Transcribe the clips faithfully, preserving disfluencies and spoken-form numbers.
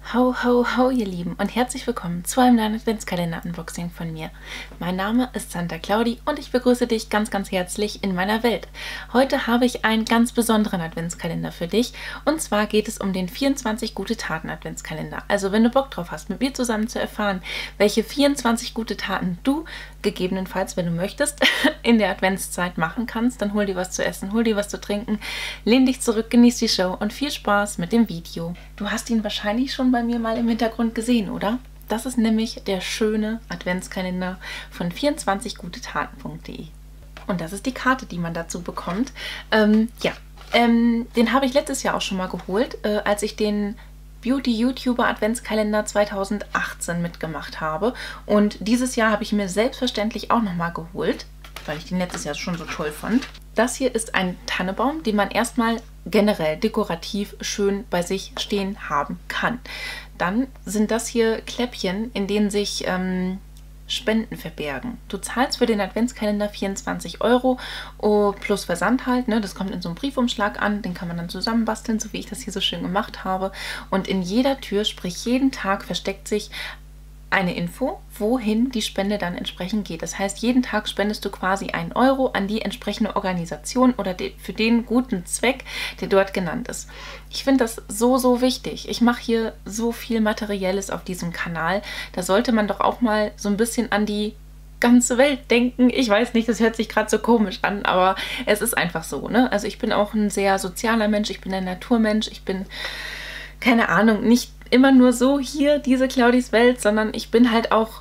Ho, ho, ho, ihr Lieben und herzlich willkommen zu einem neuen Adventskalender-Unboxing von mir. Mein Name ist Santa Claudi und ich begrüße dich ganz, ganz herzlich in meiner Welt. Heute habe ich einen ganz besonderen Adventskalender für dich und zwar geht es um den vierundzwanzig Gute-Taten-Adventskalender. Also wenn du Bock drauf hast, mit mir zusammen zu erfahren, welche vierundzwanzig gute Taten du gegebenenfalls, wenn du möchtest, in der Adventszeit machen kannst, dann hol dir was zu essen, hol dir was zu trinken, lehn dich zurück, genieß die Show und viel Spaß mit dem Video. Du hast ihn wahrscheinlich schon bei mir mal im Hintergrund gesehen, oder? Das ist nämlich der schöne Adventskalender von vierundzwanzig gute taten punkt de. Und das ist die Karte, die man dazu bekommt. Ähm, ja, ähm, den habe ich letztes Jahr auch schon mal geholt, äh, als ich den Beauty-YouTuber Adventskalender zweitausendachtzehn mitgemacht habe. Und dieses Jahr habe ich mir selbstverständlich auch nochmal geholt, weil ich den letztes Jahr schon so toll fand. Das hier ist ein Tannebaum, den man erstmal generell dekorativ schön bei sich stehen haben kann. Dann sind das hier Kläppchen, in denen sich ähm, Spenden verbergen. Du zahlst für den Adventskalender vierundzwanzig Euro oh, plus Versand halt, ne? Das kommt in so einem Briefumschlag an, den kann man dann zusammenbasteln, so wie ich das hier so schön gemacht habe. Und in jeder Tür, sprich jeden Tag, versteckt sich eine Info, wohin die Spende dann entsprechend geht. Das heißt, jeden Tag spendest du quasi einen Euro an die entsprechende Organisation oder de für den guten Zweck, der dort genannt ist. Ich finde das so, so wichtig. Ich mache hier so viel Materielles auf diesem Kanal. Da sollte man doch auch mal so ein bisschen an die ganze Welt denken. Ich weiß nicht, das hört sich gerade so komisch an, aber es ist einfach so, ne? Also ich bin auch ein sehr sozialer Mensch, ich bin ein Naturmensch, ich bin, keine Ahnung, nicht immer nur so hier, diese Claudis Welt, sondern ich bin halt auch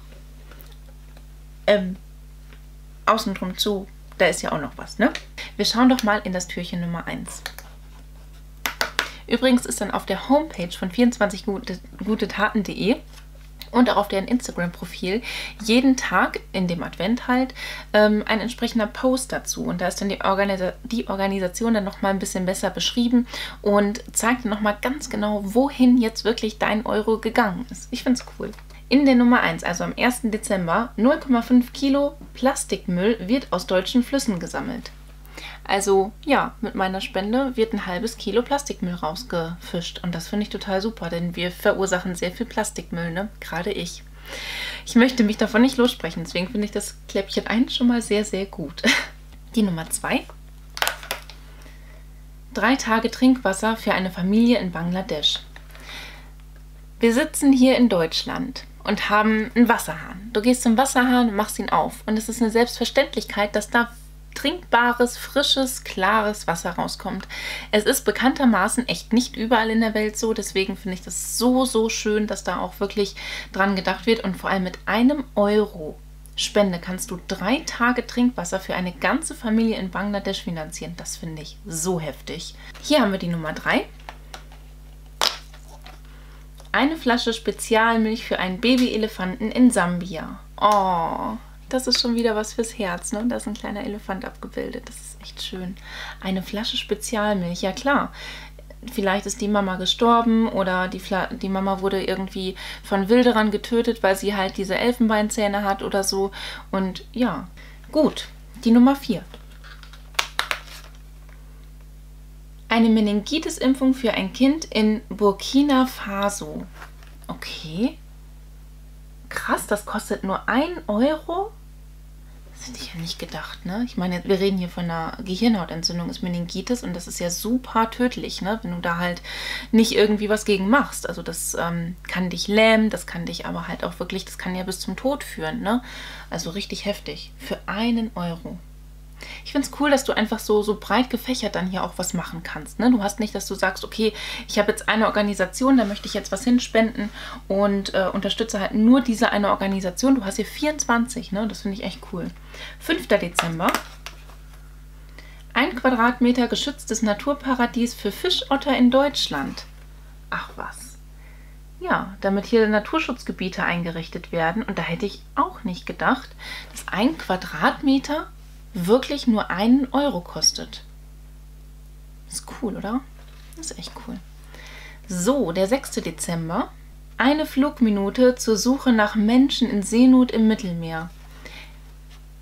ähm, außen drum zu. Da ist ja auch noch was, ne? Wir schauen doch mal in das Türchen Nummer eins. Übrigens ist dann auf der Homepage von vierundzwanzig gute taten punkt de und auch auf deren Instagram-Profil jeden Tag in dem Advent halt ähm, ein entsprechender Post dazu. Und da ist dann die, Organisa die Organisation dann nochmal ein bisschen besser beschrieben und zeigt dann nochmal ganz genau, wohin jetzt wirklich dein Euro gegangen ist. Ich finde es cool. In der Nummer eins, also am ersten Dezember, null Komma fünf Kilo Plastikmüll wird aus deutschen Flüssen gesammelt. Also ja, mit meiner Spende wird ein halbes Kilo Plastikmüll rausgefischt. Und das finde ich total super, denn wir verursachen sehr viel Plastikmüll, ne? Gerade ich. Ich möchte mich davon nicht lossprechen, deswegen finde ich das Kläppchen eins schon mal sehr, sehr gut. Die Nummer zwei. Drei Tage Trinkwasser für eine Familie in Bangladesch. Wir sitzen hier in Deutschland und haben einen Wasserhahn. Du gehst zum Wasserhahn und machst ihn auf. Und es ist eine Selbstverständlichkeit, dass da trinkbares, frisches, klares Wasser rauskommt. Es ist bekanntermaßen echt nicht überall in der Welt so, deswegen finde ich das so, so schön, dass da auch wirklich dran gedacht wird und vor allem mit einem Euro Spende kannst du drei Tage Trinkwasser für eine ganze Familie in Bangladesch finanzieren. Das finde ich so heftig. Hier haben wir die Nummer drei. Eine Flasche Spezialmilch für einen Babyelefanten in Sambia. Oh, das ist schon wieder was fürs Herz, ne? Da ist ein kleiner Elefant abgebildet. Das ist echt schön. Eine Flasche Spezialmilch, ja klar. Vielleicht ist die Mama gestorben oder die, Fla die Mama wurde irgendwie von Wilderern getötet, weil sie halt diese Elfenbeinzähne hat oder so. Und ja, gut. Die Nummer vier. Eine Meningitis-Impfung für ein Kind in Burkina Faso. Okay. Krass, das kostet nur ein Euro? Das hätte ich ja nicht gedacht, ne? Ich meine, wir reden hier von einer Gehirnhautentzündung, ist Meningitis und das ist ja super tödlich, ne? Wenn du da halt nicht irgendwie was gegen machst. Also das ähm, kann dich lähmen, das kann dich aber halt auch wirklich, das kann ja bis zum Tod führen, ne? Also richtig heftig. Für einen Euro. Ich finde es cool, dass du einfach so, so breit gefächert dann hier auch was machen kannst. Ne? Du hast nicht, dass du sagst, okay, ich habe jetzt eine Organisation, da möchte ich jetzt was hinspenden und äh, unterstütze halt nur diese eine Organisation. Du hast hier vierundzwanzig, ne? Das finde ich echt cool. fünfter Dezember. Ein Quadratmeter geschütztes Naturparadies für Fischotter in Deutschland. Ach was. Ja, damit hier Naturschutzgebiete eingerichtet werden. Und da hätte ich auch nicht gedacht, dass ein Quadratmeter wirklich nur einen Euro kostet. Ist cool, oder? Das ist echt cool. So, der sechste Dezember. Eine Flugminute zur Suche nach Menschen in Seenot im Mittelmeer.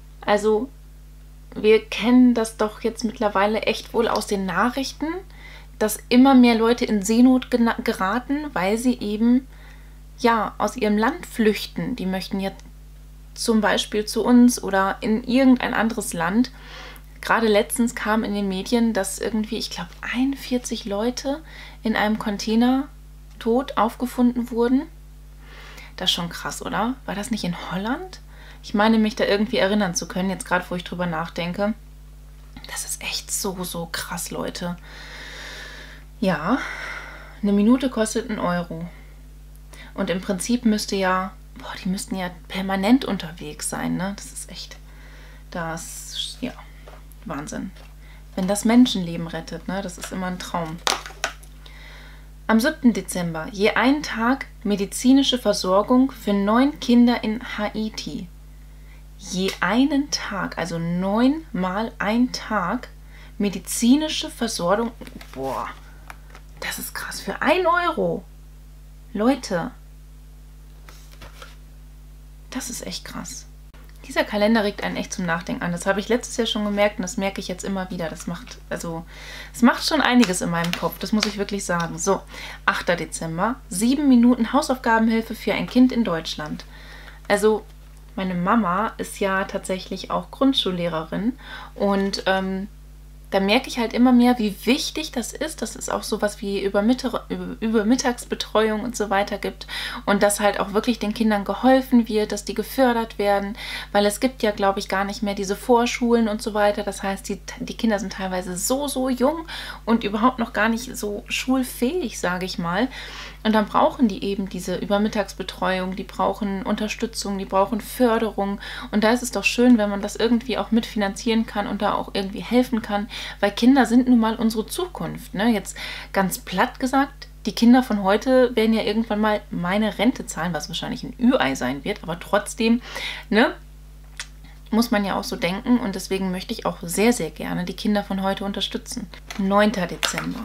Also, wir kennen das doch jetzt mittlerweile echt wohl aus den Nachrichten, dass immer mehr Leute in Seenot geraten, weil sie eben ja aus ihrem Land flüchten. Die möchten jetzt zum Beispiel zu uns oder in irgendein anderes Land. Gerade letztens kam in den Medien, dass irgendwie, ich glaube, einundvierzig Leute in einem Container tot aufgefunden wurden. Das ist schon krass, oder? War das nicht in Holland? Ich meine, mich da irgendwie erinnern zu können, jetzt gerade, wo ich drüber nachdenke. Das ist echt so, so krass, Leute. Ja, eine Minute kostet einen Euro. Und im Prinzip müsste ja, boah, die müssten ja permanent unterwegs sein, ne? Das ist echt, das, ja, Wahnsinn. Wenn das Menschenleben rettet, ne? Das ist immer ein Traum. Am siebten Dezember, je einen Tag medizinische Versorgung für neun Kinder in Haiti. Je einen Tag, also neunmal ein Tag, medizinische Versorgung. Boah, das ist krass. Für ein Euro. Leute, das ist echt krass. Dieser Kalender regt einen echt zum Nachdenken an. Das habe ich letztes Jahr schon gemerkt und das merke ich jetzt immer wieder. Das macht, also, es macht schon einiges in meinem Kopf, das muss ich wirklich sagen. So, achter Dezember, sieben Minuten Hausaufgabenhilfe für ein Kind in Deutschland. Also, meine Mama ist ja tatsächlich auch Grundschullehrerin und ähm, da merke ich halt immer mehr, wie wichtig das ist, dass es auch sowas wie Übermittag, Übermittagsbetreuung und so weiter gibt und dass halt auch wirklich den Kindern geholfen wird, dass die gefördert werden, weil es gibt ja, glaube ich, gar nicht mehr diese Vorschulen und so weiter. Das heißt, die, die Kinder sind teilweise so, so jung und überhaupt noch gar nicht so schulfähig, sage ich mal. Und dann brauchen die eben diese Übermittagsbetreuung, die brauchen Unterstützung, die brauchen Förderung. Und da ist es doch schön, wenn man das irgendwie auch mitfinanzieren kann und da auch irgendwie helfen kann, weil Kinder sind nun mal unsere Zukunft, ne? Jetzt ganz platt gesagt, die Kinder von heute werden ja irgendwann mal meine Rente zahlen, was wahrscheinlich ein Ü-Ei sein wird, aber trotzdem, ne? Muss man ja auch so denken und deswegen möchte ich auch sehr, sehr gerne die Kinder von heute unterstützen. neunter Dezember.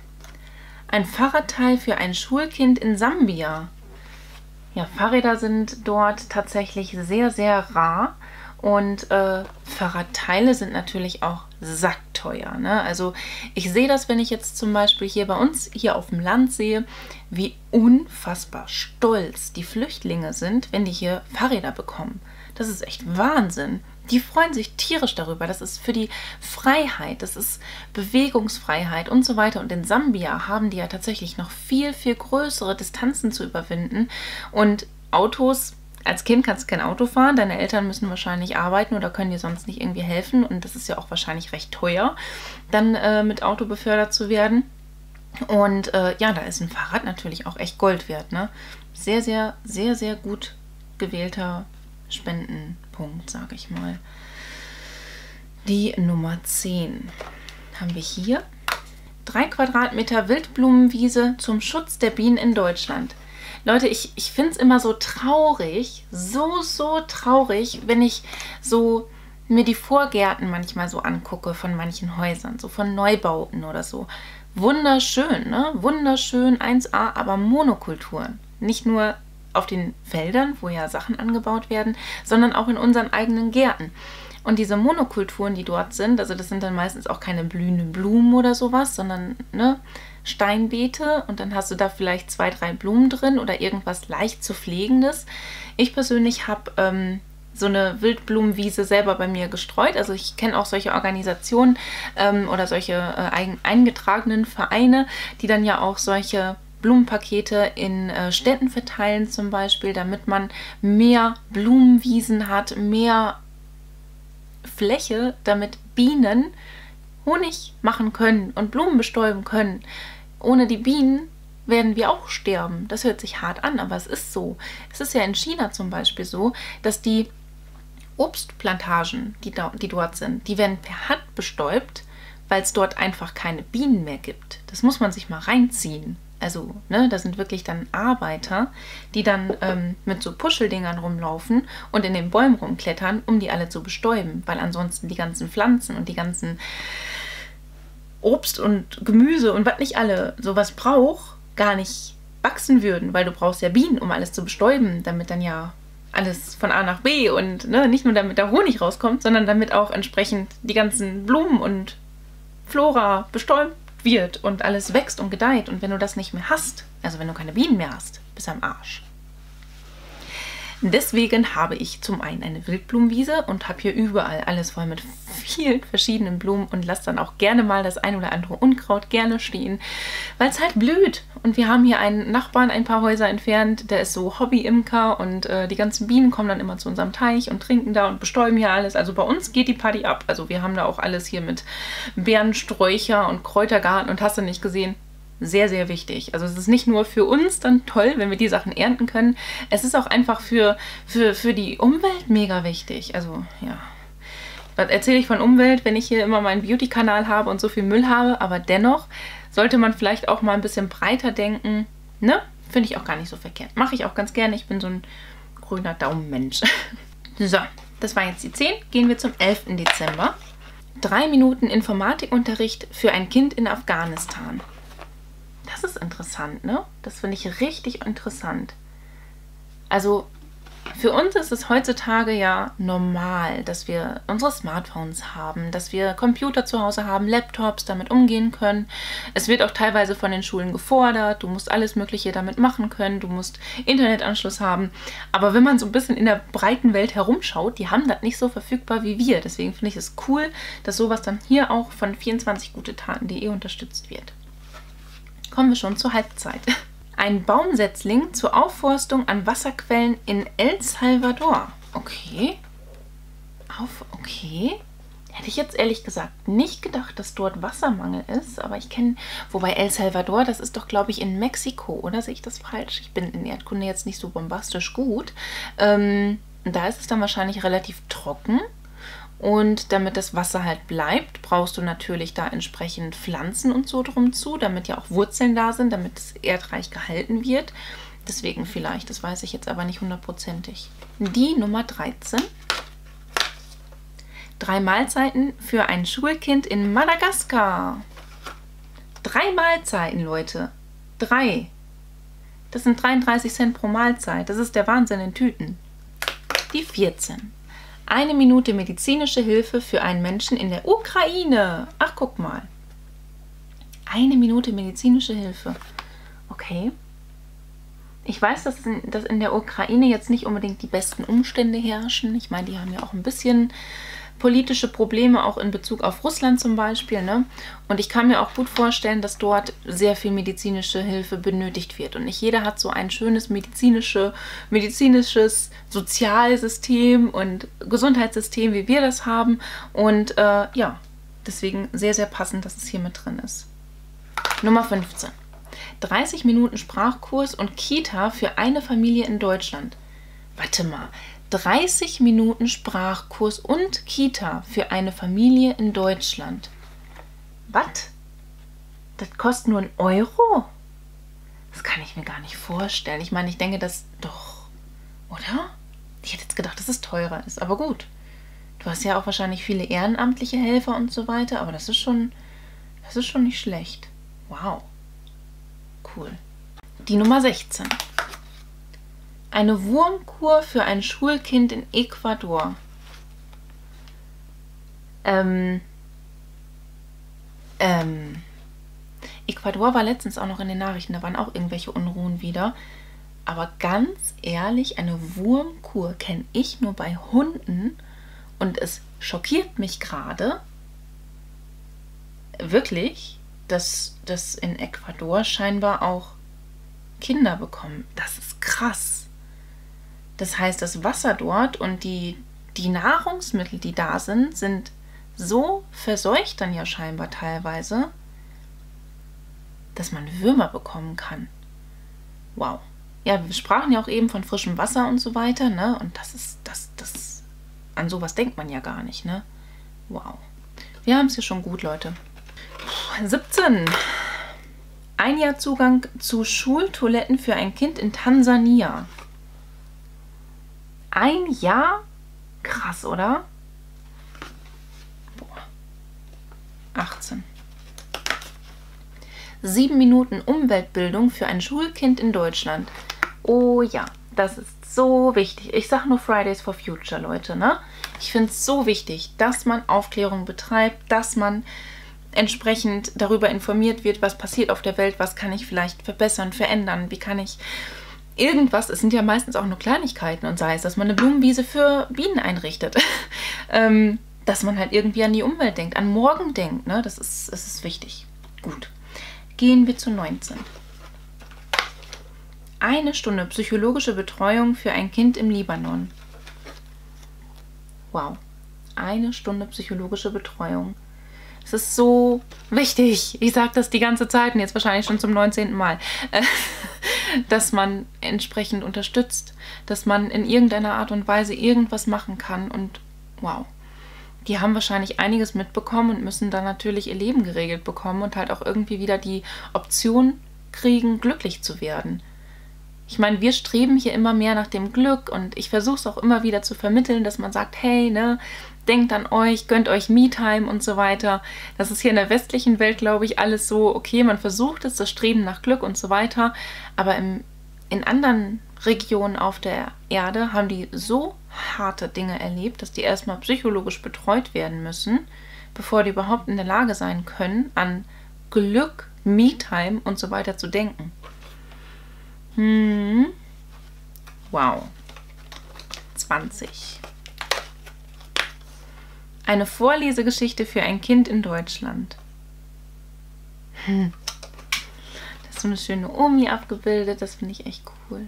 Ein Fahrradteil für ein Schulkind in Sambia. Ja, Fahrräder sind dort tatsächlich sehr, sehr rar und äh, Fahrradteile sind natürlich auch sackteuer, ne? Also ich sehe das, wenn ich jetzt zum Beispiel hier bei uns, hier auf dem Land sehe, wie unfassbar stolz die Flüchtlinge sind, wenn die hier Fahrräder bekommen. Das ist echt Wahnsinn. Die freuen sich tierisch darüber. Das ist für die Freiheit, das ist Bewegungsfreiheit und so weiter. Und in Sambia haben die ja tatsächlich noch viel, viel größere Distanzen zu überwinden. Und Autos, als Kind kannst du kein Auto fahren. Deine Eltern müssen wahrscheinlich arbeiten oder können dir sonst nicht irgendwie helfen. Und das ist ja auch wahrscheinlich recht teuer, dann äh, mit Auto befördert zu werden. Und äh, ja, da ist ein Fahrrad natürlich auch echt Gold wert, ne? Sehr, sehr, sehr, sehr gut gewählter Spendenpunkt, sage ich mal. Die Nummer zehn haben wir hier. Drei Quadratmeter Wildblumenwiese zum Schutz der Bienen in Deutschland. Leute, ich, ich finde es immer so traurig, so, so traurig, wenn ich so mir die Vorgärten manchmal so angucke von manchen Häusern, so von Neubauten oder so. Wunderschön, ne? Wunderschön, eins A, aber Monokulturen. Nicht nur auf den Feldern, wo ja Sachen angebaut werden, sondern auch in unseren eigenen Gärten. Und diese Monokulturen, die dort sind, also das sind dann meistens auch keine blühenden Blumen oder sowas, sondern ne, Steinbeete und dann hast du da vielleicht zwei, drei Blumen drin oder irgendwas leicht zu pflegendes. Ich persönlich habe ähm, so eine Wildblumenwiese selber bei mir gestreut. Also ich kenne auch solche Organisationen ähm, oder solche äh, eingetragenen Vereine, die dann ja auch solche Blumenpakete in äh, Städten verteilen zum Beispiel, damit man mehr Blumenwiesen hat, mehr Fläche, damit Bienen Honig machen können und Blumen bestäuben können. Ohne die Bienen werden wir auch sterben. Das hört sich hart an, aber es ist so. Es ist ja in China zum Beispiel so, dass die Obstplantagen, die, da, die dort sind, die werden per Hand bestäubt, weil es dort einfach keine Bienen mehr gibt. Das muss man sich mal reinziehen. Also, ne, da sind wirklich dann Arbeiter, die dann ähm, mit so Puscheldingern rumlaufen und in den Bäumen rumklettern, um die alle zu bestäuben, weil ansonsten die ganzen Pflanzen und die ganzen Obst und Gemüse und was nicht alle sowas braucht, gar nicht wachsen würden, weil du brauchst ja Bienen, um alles zu bestäuben, damit dann ja alles von A nach B und ne, nicht nur damit der Honig rauskommt, sondern damit auch entsprechend die ganzen Blumen und Flora bestäubt wird und alles wächst und gedeiht. Und wenn du das nicht mehr hast, also wenn du keine Bienen mehr hast, bist du am Arsch. Deswegen habe ich zum einen eine Wildblumenwiese und habe hier überall alles voll mit vielen verschiedenen Blumen und lasse dann auch gerne mal das ein oder andere Unkraut gerne stehen, weil es halt blüht. Und wir haben hier einen Nachbarn ein paar Häuser entfernt, der ist so Hobby-Imker und äh, die ganzen Bienen kommen dann immer zu unserem Teich und trinken da und bestäuben hier alles. Also bei uns geht die Party ab. Also wir haben da auch alles hier mit Beerensträucher und Kräutergarten und hast du nicht gesehen. Sehr, sehr wichtig. Also es ist nicht nur für uns dann toll, wenn wir die Sachen ernten können. Es ist auch einfach für, für, für die Umwelt mega wichtig. Also ja, was erzähle ich von Umwelt, wenn ich hier immer meinen Beauty-Kanal habe und so viel Müll habe. Aber dennoch sollte man vielleicht auch mal ein bisschen breiter denken. Ne? Finde ich auch gar nicht so verkehrt. Mache ich auch ganz gerne. Ich bin so ein grüner Daumenmensch. So, das war jetzt die zehn. Gehen wir zum elften Dezember. Drei Minuten Informatikunterricht für ein Kind in Afghanistan. Das ist interessant, ne? Das finde ich richtig interessant. Also für uns ist es heutzutage ja normal, dass wir unsere Smartphones haben, dass wir Computer zu Hause haben, Laptops, damit umgehen können. Es wird auch teilweise von den Schulen gefordert, du musst alles Mögliche damit machen können, du musst Internetanschluss haben. Aber wenn man so ein bisschen in der breiten Welt herumschaut, die haben das nicht so verfügbar wie wir. Deswegen finde ich es cool, dass sowas dann hier auch von vierundzwanzig gute taten punkt de unterstützt wird. Kommen wir schon zur Halbzeit. Ein Baumsetzling zur Aufforstung an Wasserquellen in El Salvador. Okay. Auf, okay. Hätte ich jetzt ehrlich gesagt nicht gedacht, dass dort Wassermangel ist. Aber ich kenne, wobei El Salvador, das ist doch, glaube ich, in Mexiko. Oder sehe ich das falsch? Ich bin in Erdkunde jetzt nicht so bombastisch gut. Ähm, da ist es dann wahrscheinlich relativ trocken. Und damit das Wasser halt bleibt, brauchst du natürlich da entsprechend Pflanzen und so drum zu, damit ja auch Wurzeln da sind, damit es erdreich gehalten wird. Deswegen vielleicht, das weiß ich jetzt aber nicht hundertprozentig. Die Nummer dreizehn. Drei Mahlzeiten für ein Schulkind in Madagaskar. Drei Mahlzeiten, Leute. Drei. Das sind dreiunddreißig Cent pro Mahlzeit. Das ist der Wahnsinn in Tüten. Die vierzehn. Eine Minute medizinische Hilfe für einen Menschen in der Ukraine. Ach, guck mal. Eine Minute medizinische Hilfe. Okay. Ich weiß, dass in, dass in der Ukraine jetzt nicht unbedingt die besten Umstände herrschen. Ich meine, die haben ja auch ein bisschen politische Probleme, auch in Bezug auf Russland zum Beispiel, ne? Und ich kann mir auch gut vorstellen, dass dort sehr viel medizinische Hilfe benötigt wird. Und nicht jeder hat so ein schönes medizinische, medizinisches Sozialsystem und Gesundheitssystem, wie wir das haben. Und äh, ja, deswegen sehr, sehr passend, dass es hier mit drin ist. Nummer fünfzehn. dreißig Minuten Sprachkurs und Kita für eine Familie in Deutschland. Warte mal. dreißig Minuten Sprachkurs und Kita für eine Familie in Deutschland. Was? Das kostet nur einen Euro? Das kann ich mir gar nicht vorstellen. Ich meine, ich denke, das doch, oder? Ich hätte jetzt gedacht, dass es teurer ist, aber gut. Du hast ja auch wahrscheinlich viele ehrenamtliche Helfer und so weiter, aber das ist schon, das ist schon nicht schlecht. Wow. Cool. Die Nummer sechzehn. Eine Wurmkur für ein Schulkind in Ecuador. Ähm, ähm, Ecuador war letztens auch noch in den Nachrichten, da waren auch irgendwelche Unruhen wieder. Aber ganz ehrlich, eine Wurmkur kenne ich nur bei Hunden und es schockiert mich gerade, wirklich, dass das in Ecuador scheinbar auch Kinder bekommen. Das ist krass. Das heißt, das Wasser dort und die, die Nahrungsmittel, die da sind, sind so verseucht dann ja scheinbar teilweise, dass man Würmer bekommen kann. Wow. Ja, wir sprachen ja auch eben von frischem Wasser und so weiter, ne? Und das ist, das, das, an sowas denkt man ja gar nicht, ne? Wow. Wir haben es hier schon gut, Leute. Puh, siebzehn. Ein Jahr Zugang zu Schultoiletten für ein Kind in Tansania. Ein Jahr? Krass, oder? Boah. achtzehn. Sieben Minuten Umweltbildung für ein Schulkind in Deutschland. Oh ja, das ist so wichtig. Ich sage nur Fridays for Future, Leute, ne? Ich finde es so wichtig, dass man Aufklärung betreibt, dass man entsprechend darüber informiert wird, was passiert auf der Welt, was kann ich vielleicht verbessern, verändern, wie kann ich irgendwas, es sind ja meistens auch nur Kleinigkeiten und sei es, dass man eine Blumenwiese für Bienen einrichtet, ähm, dass man halt irgendwie an die Umwelt denkt, an morgen denkt, ne? Das ist, das ist wichtig. Gut, gehen wir zu neunzehn. Eine Stunde psychologische Betreuung für ein Kind im Libanon. Wow, eine Stunde psychologische Betreuung. Es ist so wichtig, ich sage das die ganze Zeit und jetzt wahrscheinlich schon zum neunzehnten Mal, dass man entsprechend unterstützt, dass man in irgendeiner Art und Weise irgendwas machen kann und wow. Die haben wahrscheinlich einiges mitbekommen und müssen dann natürlich ihr Leben geregelt bekommen und halt auch irgendwie wieder die Option kriegen, glücklich zu werden. Ich meine, wir streben hier immer mehr nach dem Glück und ich versuche es auch immer wieder zu vermitteln, dass man sagt, hey, ne, denkt an euch, gönnt euch Me-Time und so weiter. Das ist hier in der westlichen Welt, glaube ich, alles so, okay, man versucht es, das Streben nach Glück und so weiter, aber im, in anderen Regionen auf der Erde haben die so harte Dinge erlebt, dass die erstmal psychologisch betreut werden müssen, bevor die überhaupt in der Lage sein können, an Glück, Me-Time und so weiter zu denken. Hm. Wow. zwanzig. Eine Vorlesegeschichte für ein Kind in Deutschland. Hm. Das ist so eine schöne Omi abgebildet, das finde ich echt cool.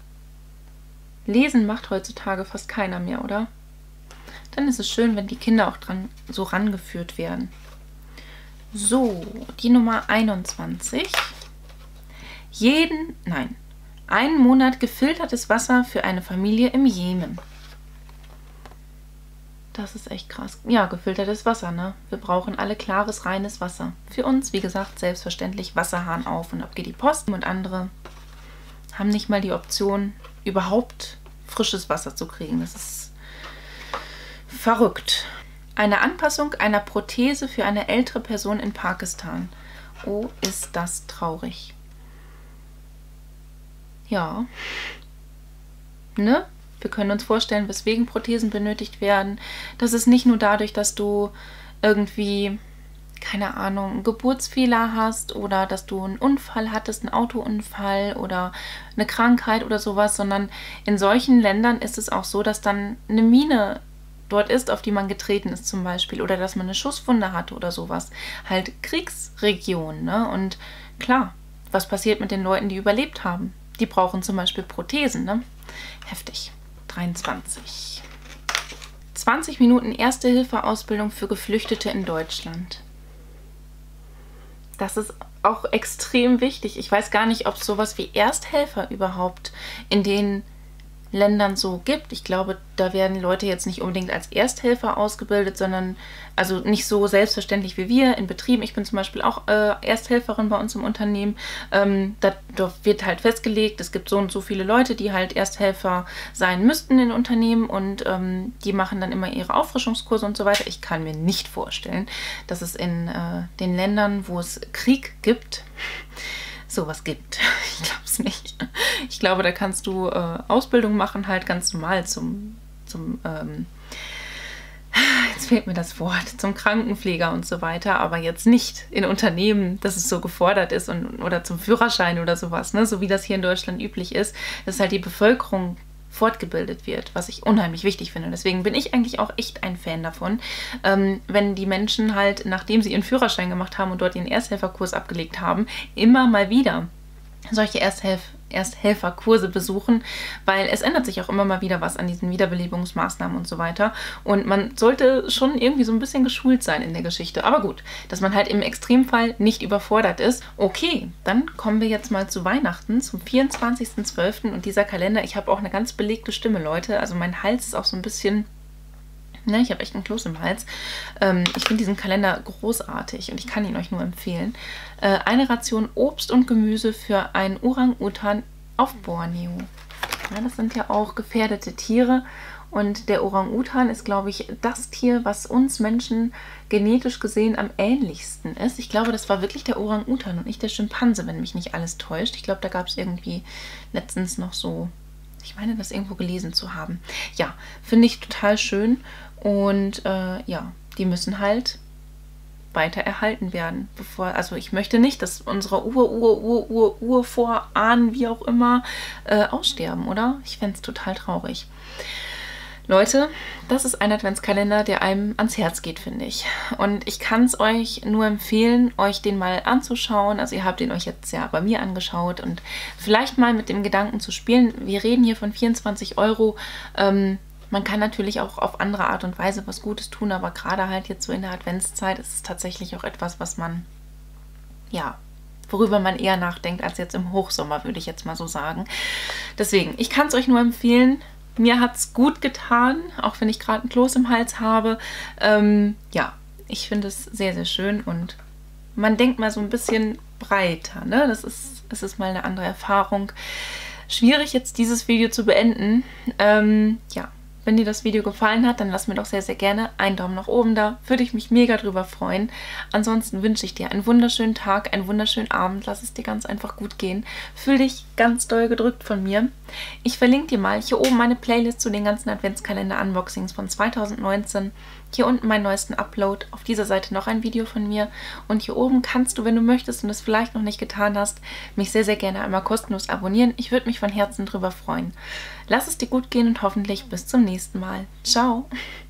Lesen macht heutzutage fast keiner mehr, oder? Dann ist es schön, wenn die Kinder auch dran so rangeführt werden. So, die Nummer einundzwanzig. Jeden, nein, einen Monat gefiltertes Wasser für eine Familie im Jemen. Das ist echt krass. Ja, gefiltertes Wasser, ne? Wir brauchen alle klares, reines Wasser. Für uns, wie gesagt, selbstverständlich Wasserhahn auf und ab geht die Post. Und andere haben nicht mal die Option, überhaupt frisches Wasser zu kriegen. Das ist verrückt. Eine Anpassung einer Prothese für eine ältere Person in Pakistan. Oh, ist das traurig. Ja. Ne? Wir können uns vorstellen, weswegen Prothesen benötigt werden. Das ist nicht nur dadurch, dass du irgendwie, keine Ahnung, einen Geburtsfehler hast oder dass du einen Unfall hattest, einen Autounfall oder eine Krankheit oder sowas, sondern in solchen Ländern ist es auch so, dass dann eine Mine dort ist, auf die man getreten ist zum Beispiel, oder dass man eine Schusswunde hatte oder sowas. Halt Kriegsregion, ne? Und klar, was passiert mit den Leuten, die überlebt haben? Die brauchen zum Beispiel Prothesen, ne? Heftig. dreiundzwanzig. zwanzig Minuten Erste-Hilfe-Ausbildung für Geflüchtete in Deutschland. Das ist auch extrem wichtig. Ich weiß gar nicht, ob es sowas wie Ersthelfer überhaupt in den Ländern so gibt. Ich glaube, da werden Leute jetzt nicht unbedingt als Ersthelfer ausgebildet, sondern also nicht so selbstverständlich wie wir in Betrieben. Ich bin zum Beispiel auch äh, Ersthelferin bei uns im Unternehmen. Ähm, da, da wird halt festgelegt, es gibt so und so viele Leute, die halt Ersthelfer sein müssten in Unternehmen und ähm, die machen dann immer ihre Auffrischungskurse und so weiter. Ich kann mir nicht vorstellen, dass es in äh, den Ländern, wo es Krieg gibt, sowas gibt. Ich glaube es nicht. Ich glaube, da kannst du äh, Ausbildung machen, halt ganz normal zum, zum ähm, jetzt fehlt mir das Wort, zum Krankenpfleger und so weiter, aber jetzt nicht in Unternehmen, dass es so gefordert ist und, oder zum Führerschein oder sowas, ne? So wie das hier in Deutschland üblich ist, dass halt die Bevölkerung fortgebildet wird, was ich unheimlich wichtig finde. Deswegen bin ich eigentlich auch echt ein Fan davon, ähm, wenn die Menschen halt, nachdem sie ihren Führerschein gemacht haben und dort ihren Ersthelferkurs abgelegt haben, immer mal wieder solche Ersthelf Ersthelferkurse besuchen, weil es ändert sich auch immer mal wieder was an diesen Wiederbelebungsmaßnahmen und so weiter. Und man sollte schon irgendwie so ein bisschen geschult sein in der Geschichte. Aber gut, dass man halt im Extremfall nicht überfordert ist. Okay, dann kommen wir jetzt mal zu Weihnachten, zum vierundzwanzigsten zwölften Und dieser Kalender, ich habe auch eine ganz belegte Stimme, Leute. Also mein Hals ist auch so ein bisschen... Ne, ich habe echt einen Kloß im Hals. Ähm, ich finde diesen Kalender großartig und ich kann ihn euch nur empfehlen. Äh, eine Ration Obst und Gemüse für einen Orang-Utan auf Borneo. Ja, das sind ja auch gefährdete Tiere und der Orang-Utan ist, glaube ich, das Tier, was uns Menschen genetisch gesehen am ähnlichsten ist. Ich glaube, das war wirklich der Orang-Utan und nicht der Schimpanse, wenn mich nicht alles täuscht. Ich glaube, da gab es irgendwie letztens noch so... Ich meine, das irgendwo gelesen zu haben. Ja, finde ich total schön. Und äh, ja, die müssen halt weiter erhalten werden. Bevor, also ich möchte nicht, dass unsere Ur, Ur, Ur, Ur, Urvorahnen, wie auch immer, äh, aussterben, oder? Ich fände es total traurig. Leute, das ist ein Adventskalender, der einem ans Herz geht, finde ich. Und ich kann es euch nur empfehlen, euch den mal anzuschauen. Also ihr habt den euch jetzt ja bei mir angeschaut und vielleicht mal mit dem Gedanken zu spielen. Wir reden hier von vierundzwanzig Euro. Ähm, man kann natürlich auch auf andere Art und Weise was Gutes tun, aber gerade halt jetzt so in der Adventszeit ist es tatsächlich auch etwas, was man, ja, worüber man eher nachdenkt als jetzt im Hochsommer, würde ich jetzt mal so sagen. Deswegen, ich kann es euch nur empfehlen. Mir hat es gut getan, auch wenn ich gerade ein Kloß im Hals habe. Ähm, ja, ich finde es sehr, sehr schön und man denkt mal so ein bisschen breiter, ne? Das ist, das ist mal eine andere Erfahrung. Schwierig jetzt dieses Video zu beenden. Ähm, ja, wenn dir das Video gefallen hat, dann lass mir doch sehr, sehr gerne einen Daumen nach oben da. Würde ich mich mega drüber freuen. Ansonsten wünsche ich dir einen wunderschönen Tag, einen wunderschönen Abend. Lass es dir ganz einfach gut gehen. Fühl dich ganz doll gedrückt von mir. Ich verlinke dir mal hier oben meine Playlist zu den ganzen Adventskalender-Unboxings von zweitausendneunzehn. Hier unten meinen neuesten Upload. Auf dieser Seite noch ein Video von mir. Und hier oben kannst du, wenn du möchtest und es vielleicht noch nicht getan hast, mich sehr, sehr gerne einmal kostenlos abonnieren. Ich würde mich von Herzen drüber freuen. Lass es dir gut gehen und hoffentlich bis zum nächsten Mal. Ciao!